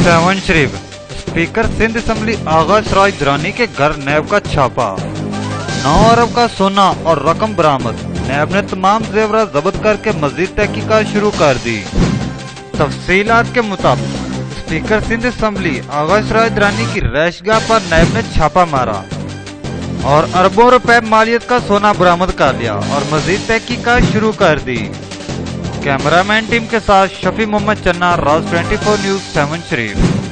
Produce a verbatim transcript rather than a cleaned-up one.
Seven Sharif. Speaker Sindh assembly Agha Siraj Durrani के घर नैब का छापा। नौ अरब का सोना और रकम बरामद। नैब ने तमाम जेवरात जब्त करके मजीद तहकीकात शुरू कर दी। तफसीलात के मुताबिक स्पीकर सिंध असम्बली आगा सराज दुरानी की रैशगाह पर नैब ने छापा मारा और अरबों रुपए मालियत का सोना बरामद कर लिया और मजीद तहकीकात शुरू कर दी। कैमरामैन टीम के साथ शफी मोहम्मद चन्ना, राज चौबीस न्यूज, सेवन शरीफ।